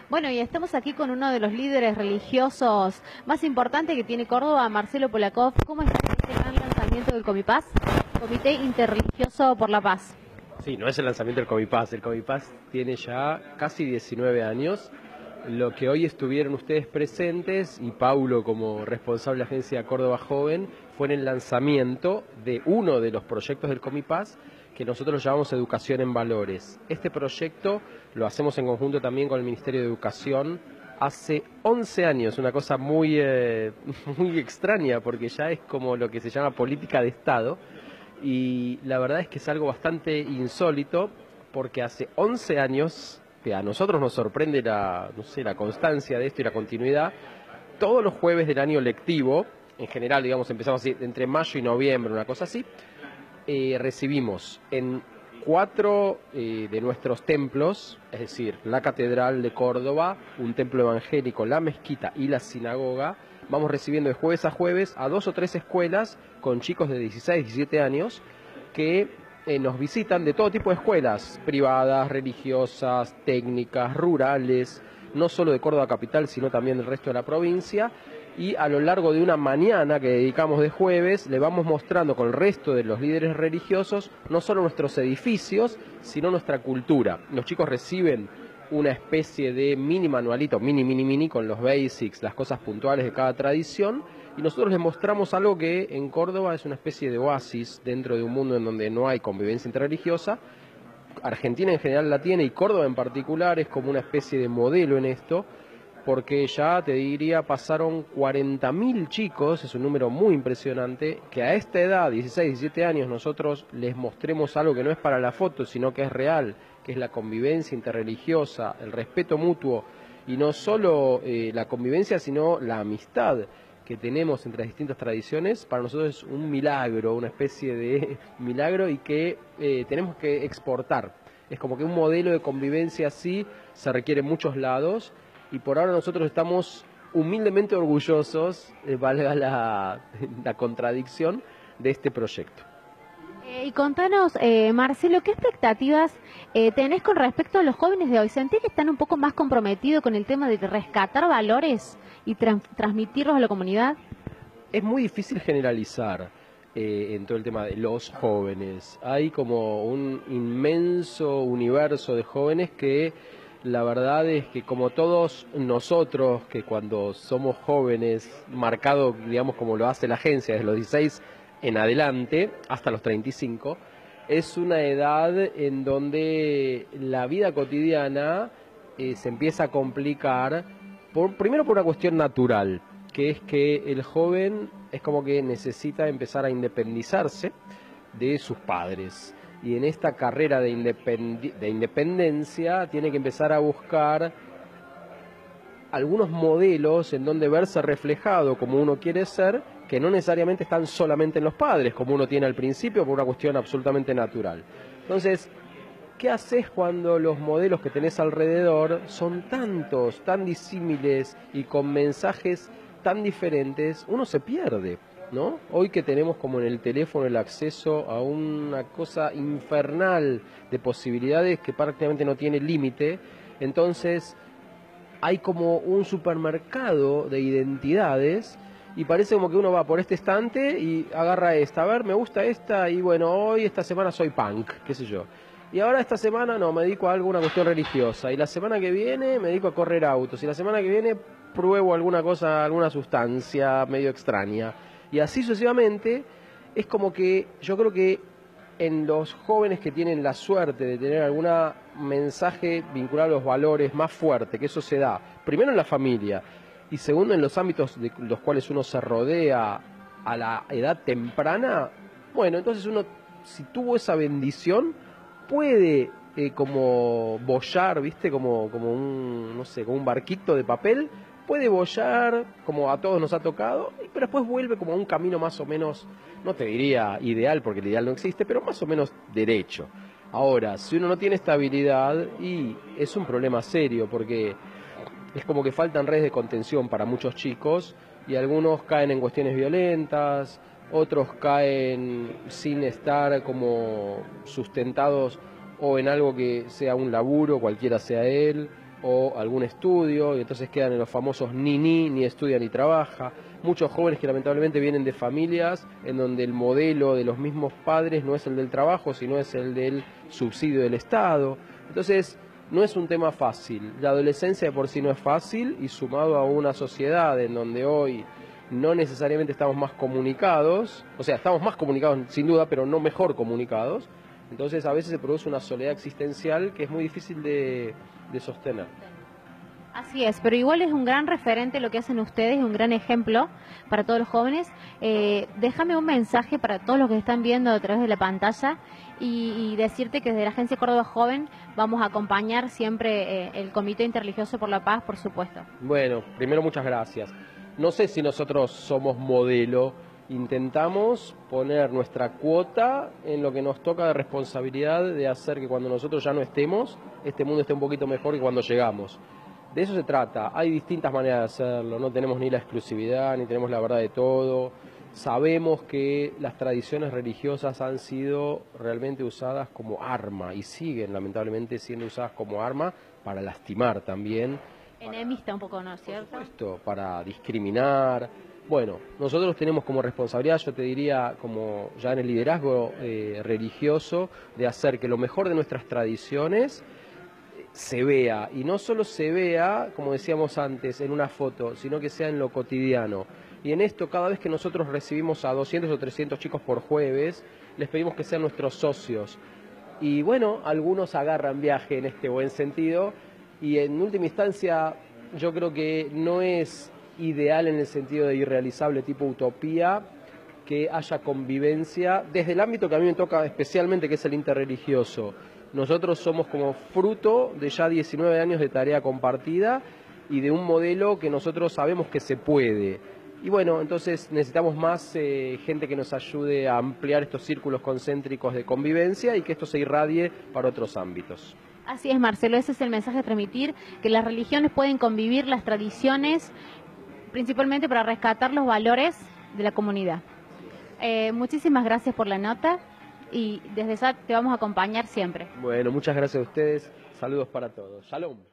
Bueno, y estamos aquí con uno de los líderes religiosos más importantes que tiene Córdoba, Marcelo Polakov. ¿Cómo está este gran lanzamiento del Comipaz? Comité Interreligioso por la Paz. Sí, no es el lanzamiento del Comipaz. El Comipaz tiene ya casi 19 años. Lo que hoy estuvieron ustedes presentes y Paulo como responsable de la agencia Córdoba Joven fue en el lanzamiento de uno de los proyectos del Comipaz que nosotros lo llamamos Educación en Valores. Este proyecto lo hacemos en conjunto también con el Ministerio de Educación hace 11 años, una cosa muy extraña porque ya es como lo que se llama política de Estado. Y la verdad es que es algo bastante insólito porque hace 11 años, que a nosotros nos sorprende la constancia de esto y la continuidad, todos los jueves del año lectivo, en general, digamos, empezamos así, entre mayo y noviembre, una cosa así, recibimos en 4 de nuestros templos, es decir, la Catedral de Córdoba, un templo evangélico, la mezquita y la sinagoga. Vamos recibiendo de jueves a jueves a 2 o 3 escuelas con chicos de 16, 17 años que nos visitan de todo tipo de escuelas, privadas, religiosas, técnicas, rurales, no solo de Córdoba capital, sino también del resto de la provincia. Y a lo largo de una mañana que dedicamos de jueves, le vamos mostrando con el resto de los líderes religiosos no solo nuestros edificios, sino nuestra cultura. Los chicos reciben una especie de mini manualito, mini, con los basics, las cosas puntuales de cada tradición, y nosotros les mostramos algo que en Córdoba es una especie de oasis dentro de un mundo en donde no hay convivencia interreligiosa. Argentina en general la tiene y Córdoba en particular es como una especie de modelo en esto, porque ya te diría pasaron 40.000 chicos, es un número muy impresionante, que a esta edad, 16, 17 años, nosotros les mostremos algo que no es para la foto, sino que es real, que es la convivencia interreligiosa, el respeto mutuo, y no solo la convivencia, sino la amistad que tenemos entre las distintas tradiciones. Para nosotros es un milagro, una especie de milagro, y que tenemos que exportar. Es como que un modelo de convivencia así se requiere en muchos lados, y por ahora nosotros estamos humildemente orgullosos, valga la contradicción, de este proyecto. Y contanos, Marcelo, ¿qué expectativas tenés con respecto a los jóvenes de hoy? ¿Sentís que están un poco más comprometidos con el tema de rescatar valores y transmitirlos a la comunidad? Es muy difícil generalizar en todo el tema de los jóvenes. Hay como un inmenso universo de jóvenes que la verdad es que, como todos nosotros, que cuando somos jóvenes, marcado, digamos, como lo hace la agencia, desde los 16 en adelante hasta los 35, es una edad en donde la vida cotidiana se empieza a complicar, primero por una cuestión natural, que es que el joven es como que necesita empezar a independizarse de sus padres. Y en esta carrera de independencia tiene que empezar a buscar algunos modelos en donde verse reflejado como uno quiere ser, que no necesariamente están solamente en los padres, como uno tiene al principio, por una cuestión absolutamente natural. Entonces, ¿qué haces cuando los modelos que tenés alrededor son tantos, tan disímiles y con mensajes tan diferentes? Uno se pierde, ¿no? Hoy que tenemos como en el teléfono el acceso a una cosa infernal de posibilidades que prácticamente no tiene límite, entonces hay como un supermercado de identidades y parece como que uno va por este estante y agarra esta, a ver, me gusta esta, y bueno, hoy, esta semana soy punk, qué sé yo. Y ahora esta semana no, me dedico a alguna cuestión religiosa, y la semana que viene me dedico a correr autos, y la semana que viene pruebo alguna cosa, alguna sustancia medio extraña. Y así sucesivamente. Es como que yo creo que en los jóvenes que tienen la suerte de tener algún mensaje vinculado a los valores más fuerte, que eso se da, primero en la familia, y segundo en los ámbitos de los cuales uno se rodea a la edad temprana, bueno, entonces uno, si tuvo esa bendición, puede como bollar, ¿viste? Como un, no sé, como un barquito de papel, puede bollar, como a todos nos ha tocado, pero después vuelve como a un camino más o menos, no te diría ideal, porque el ideal no existe, pero más o menos derecho. Ahora, si uno no tiene estabilidad, y es un problema serio, porque es como que faltan redes de contención para muchos chicos, y algunos caen en cuestiones violentas, otros caen sin estar como sustentados o en algo que sea un laburo, cualquiera sea él, o algún estudio, y entonces quedan en los famosos ni estudia ni trabaja. Muchos jóvenes que lamentablemente vienen de familias en donde el modelo de los mismos padres no es el del trabajo, sino es el del subsidio del Estado. Entonces, no es un tema fácil. La adolescencia de por sí no es fácil, y sumado a una sociedad en donde hoy no necesariamente estamos más comunicados, o sea, estamos más comunicados sin duda, pero no mejor comunicados. Entonces a veces se produce una soledad existencial que es muy difícil de sostener. Así es, pero igual es un gran referente lo que hacen ustedes, un gran ejemplo para todos los jóvenes. Déjame un mensaje para todos los que están viendo a través de la pantalla y decirte que desde la Agencia Córdoba Joven vamos a acompañar siempre el Comité Interreligioso por la Paz, por supuesto. Bueno, primero muchas gracias. No sé si nosotros somos modelo. Intentamos poner nuestra cuota en lo que nos toca de responsabilidad de hacer que cuando nosotros ya no estemos, este mundo esté un poquito mejor que cuando llegamos. De eso se trata. Hay distintas maneras de hacerlo, no tenemos ni la exclusividad, ni tenemos la verdad de todo. Sabemos que las tradiciones religiosas han sido realmente usadas como arma y siguen lamentablemente siendo usadas como arma para lastimar también. Enemista un poco, ¿no es cierto? Por supuesto, para discriminar. Bueno, nosotros tenemos como responsabilidad, yo te diría, como ya en el liderazgo religioso, de hacer que lo mejor de nuestras tradiciones se vea, y no solo se vea, como decíamos antes, en una foto, sino que sea en lo cotidiano. Y en esto, cada vez que nosotros recibimos a 200 o 300 chicos por jueves, les pedimos que sean nuestros socios. Y bueno, algunos agarran viaje en este buen sentido, y en última instancia yo creo que no es ideal en el sentido de irrealizable tipo utopía que haya convivencia desde el ámbito que a mí me toca especialmente, que es el interreligioso. Nosotros somos como fruto de ya 19 años de tarea compartida y de un modelo que nosotros sabemos que se puede. Y bueno, entonces necesitamos más gente que nos ayude a ampliar estos círculos concéntricos de convivencia y que esto se irradie para otros ámbitos. Así es, Marcelo, ese es el mensaje a transmitir, que las religiones pueden convivir, las tradiciones, principalmente para rescatar los valores de la comunidad. Muchísimas gracias por la nota y desde ya te vamos a acompañar siempre. Bueno, muchas gracias a ustedes. Saludos para todos. Shalom.